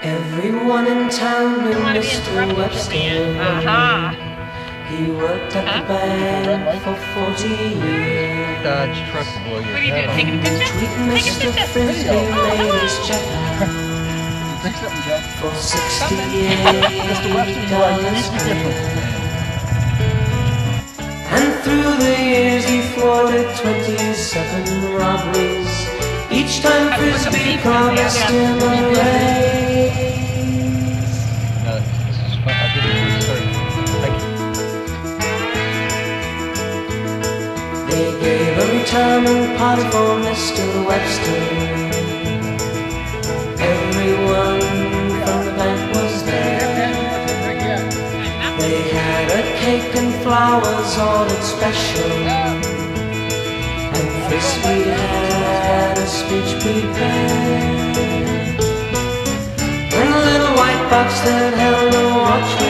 Everyone in town knew Mr. Webster. He worked at the bank for 40 years. Dodge truck will blow your head off. Sweet Mr. Frisbee made his check for $68. And through the years he thwarted 27 robberies. Each time Frisbee promised him a raise. No, this is fun. I'll give you a start. They gave a retirement party for Mr. Webster. Everyone from the bank was there. They had a cake and flowers ordered special, and Frisbee had a speech prepared. And the little white box that held a watch